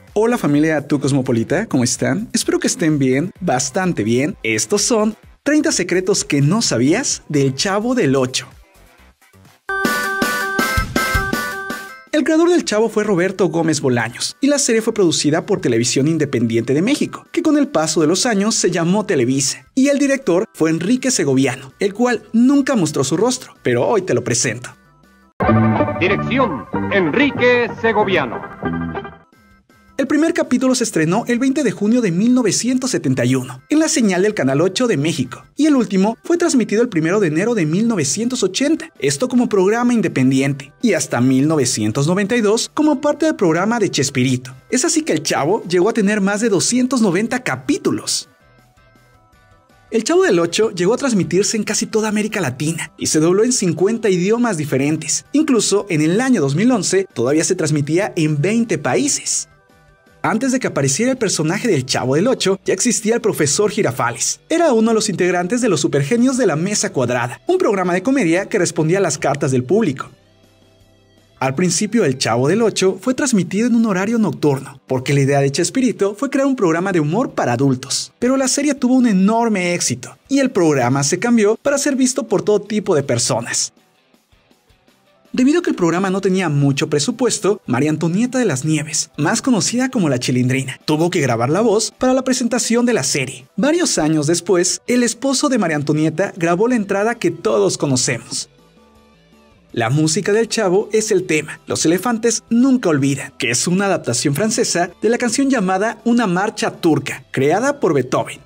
Hola familia Tu Cosmopolita, ¿cómo están? Espero que estén bien, bastante bien. Estos son 30 secretos que no sabías del Chavo del Ocho. El creador del Chavo fue Roberto Gómez Bolaños y la serie fue producida por Televisión Independiente de México, que con el paso de los años se llamó Televisa, y el director fue Enrique Segoviano, el cual nunca mostró su rostro, pero hoy te lo presento. Dirección: Enrique Segoviano. El primer capítulo se estrenó el 20 de junio de 1971 en la señal del Canal 8 de México, y el último fue transmitido el 1 de enero de 1980, esto como programa independiente, y hasta 1992 como parte del programa de Chespirito. Es así que el Chavo llegó a tener más de 290 capítulos. El Chavo del Ocho llegó a transmitirse en casi toda América Latina y se dobló en 50 idiomas diferentes. Incluso en el año 2011 todavía se transmitía en 20 países. Antes de que apareciera el personaje del Chavo del Ocho, ya existía el profesor Girafales. Era uno de los integrantes de los supergenios de la Mesa Cuadrada, un programa de comedia que respondía a las cartas del público. Al principio, el Chavo del Ocho fue transmitido en un horario nocturno, porque la idea de Chespirito fue crear un programa de humor para adultos. Pero la serie tuvo un enorme éxito, y el programa se cambió para ser visto por todo tipo de personas. Debido a que el programa no tenía mucho presupuesto, María Antonieta de las Nieves, más conocida como la Chilindrina, tuvo que grabar la voz para la presentación de la serie. Varios años después, el esposo de María Antonieta grabó la entrada que todos conocemos. La música del Chavo es el tema Los elefantes nunca olvidan, que es una adaptación francesa de la canción llamada Una marcha turca, creada por Beethoven.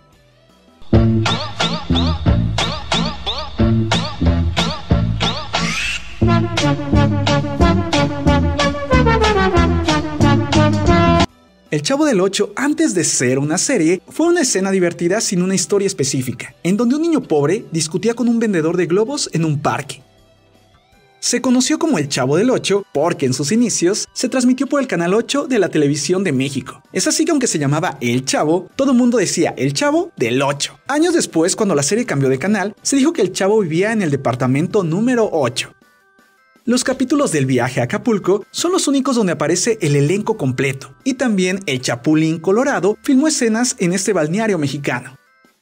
El Chavo del Ocho, antes de ser una serie, fue una escena divertida sin una historia específica, en donde un niño pobre discutía con un vendedor de globos en un parque. Se conoció como el Chavo del Ocho porque en sus inicios se transmitió por el Canal 8 de la Televisión de México. Es así que aunque se llamaba El Chavo, todo el mundo decía El Chavo del Ocho. Años después, cuando la serie cambió de canal, se dijo que el Chavo vivía en el departamento número 8. Los capítulos del viaje a Acapulco son los únicos donde aparece el elenco completo, y también el Chapulín Colorado filmó escenas en este balneario mexicano.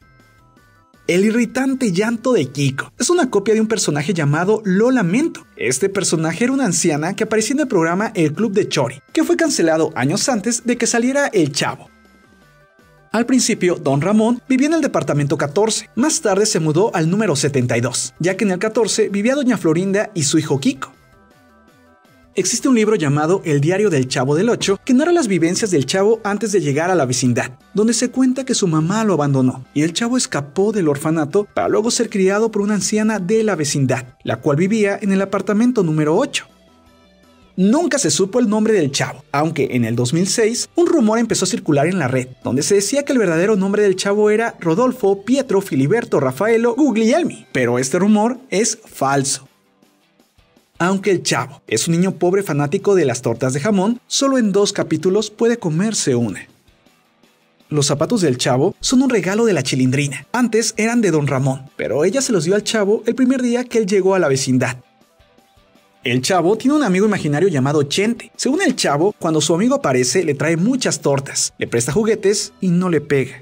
El irritante llanto de Kiko es una copia de un personaje llamado Lo Lamento. Este personaje era una anciana que aparecía en el programa El Club de Chori, que fue cancelado años antes de que saliera El Chavo. Al principio, Don Ramón vivía en el departamento 14, más tarde se mudó al número 72, ya que en el 14 vivía Doña Florinda y su hijo Kiko. Existe un libro llamado El Diario del Chavo del Ocho que narra las vivencias del Chavo antes de llegar a la vecindad, donde se cuenta que su mamá lo abandonó y el Chavo escapó del orfanato para luego ser criado por una anciana de la vecindad, la cual vivía en el apartamento número 8. Nunca se supo el nombre del Chavo, aunque en el 2006 un rumor empezó a circular en la red, donde se decía que el verdadero nombre del Chavo era Rodolfo Pietro Filiberto Rafaelo Guglielmi, pero este rumor es falso. Aunque el Chavo es un niño pobre fanático de las tortas de jamón, solo en 2 capítulos puede comerse una. Los zapatos del Chavo son un regalo de la Chilindrina. Antes eran de Don Ramón, pero ella se los dio al Chavo el primer día que él llegó a la vecindad. El Chavo tiene un amigo imaginario llamado Chente. Según el Chavo, cuando su amigo aparece, le trae muchas tortas, le presta juguetes y no le pega.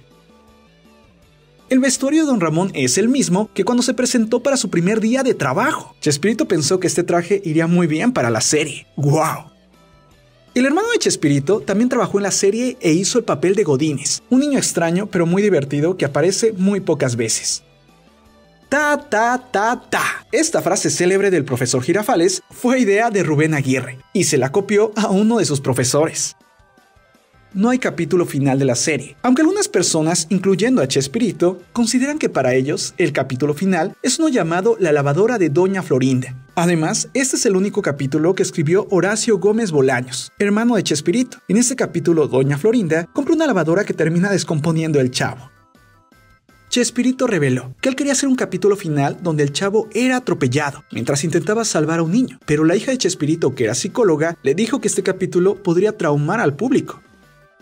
El vestuario de Don Ramón es el mismo que cuando se presentó para su primer día de trabajo. Chespirito pensó que este traje iría muy bien para la serie. ¡Wow! El hermano de Chespirito también trabajó en la serie e hizo el papel de Godínez, un niño extraño pero muy divertido que aparece muy pocas veces. Ta, ta, ta, ta. Esta frase célebre del profesor Girafales fue idea de Rubén Aguirre y se la copió a uno de sus profesores. No hay capítulo final de la serie, aunque algunas personas, incluyendo a Chespirito, consideran que para ellos el capítulo final es uno llamado La lavadora de Doña Florinda. Además, este es el único capítulo que escribió Horacio Gómez Bolaños, hermano de Chespirito. En este capítulo, Doña Florinda compra una lavadora que termina descomponiendo el Chavo. Chespirito reveló que él quería hacer un capítulo final donde el Chavo era atropellado mientras intentaba salvar a un niño, pero la hija de Chespirito, que era psicóloga, le dijo que este capítulo podría traumar al público.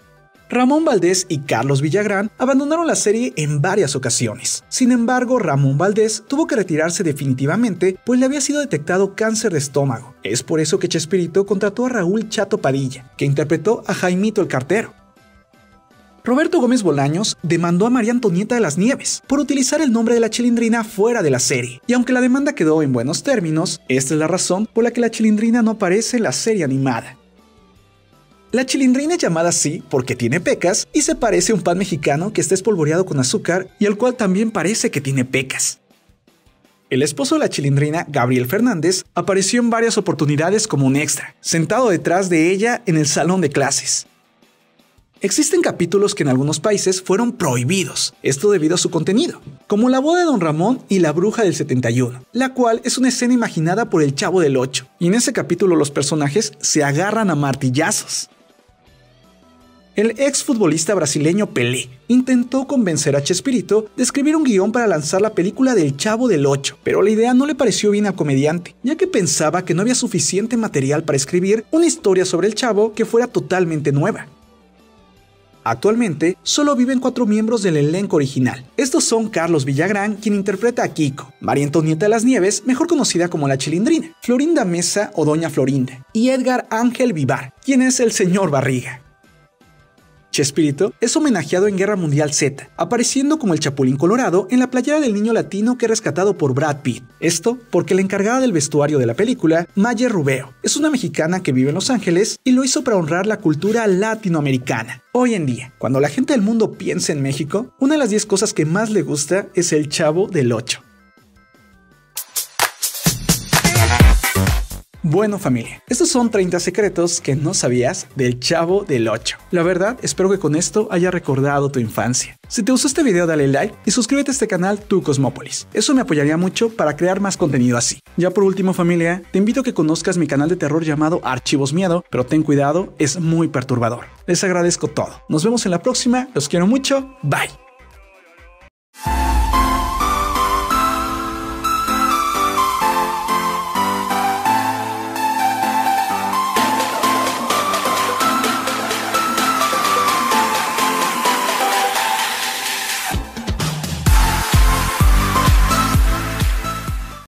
Ramón Valdés y Carlos Villagrán abandonaron la serie en varias ocasiones. Sin embargo, Ramón Valdés tuvo que retirarse definitivamente pues le había sido detectado cáncer de estómago. Es por eso que Chespirito contrató a Raúl Chato Padilla, que interpretó a Jaimito el Cartero. Roberto Gómez Bolaños demandó a María Antonieta de las Nieves por utilizar el nombre de la Chilindrina fuera de la serie, y aunque la demanda quedó en buenos términos, esta es la razón por la que la Chilindrina no aparece en la serie animada. La Chilindrina es llamada así porque tiene pecas y se parece a un pan mexicano que está espolvoreado con azúcar y el cual también parece que tiene pecas. El esposo de la Chilindrina, Gabriel Fernández, apareció en varias oportunidades como un extra, sentado detrás de ella en el salón de clases. Existen capítulos que en algunos países fueron prohibidos, esto debido a su contenido, como la boda de Don Ramón y la bruja del 71, la cual es una escena imaginada por el Chavo del 8, y en ese capítulo los personajes se agarran a martillazos. El exfutbolista brasileño Pelé intentó convencer a Chespirito de escribir un guión para lanzar la película del Chavo del 8, pero la idea no le pareció bien al comediante, ya que pensaba que no había suficiente material para escribir una historia sobre el Chavo que fuera totalmente nueva. Actualmente, solo viven 4 miembros del elenco original. Estos son Carlos Villagrán, quien interpreta a Kiko, María Antonieta de las Nieves, mejor conocida como la Chilindrina, Florinda Mesa o Doña Florinda, y Edgar Ángel Vivar, quien es el señor Barriga. Chespirito es homenajeado en Guerra Mundial Z, apareciendo como el Chapulín Colorado en la playera del niño latino que es rescatado por Brad Pitt. Esto porque la encargada del vestuario de la película, Maye Rubeo, es una mexicana que vive en Los Ángeles y lo hizo para honrar la cultura latinoamericana. Hoy en día, cuando la gente del mundo piensa en México, una de las 10 cosas que más le gusta es el Chavo del 8. Bueno familia, estos son 30 secretos que no sabías del Chavo del 8. La verdad, espero que con esto haya recordado tu infancia. Si te gustó este video dale like y suscríbete a este canal Tu Cosmópolis. Eso me apoyaría mucho para crear más contenido así. Ya por último familia, te invito a que conozcas mi canal de terror llamado Archivos Miedo, pero ten cuidado, es muy perturbador. Les agradezco todo. Nos vemos en la próxima, los quiero mucho, bye.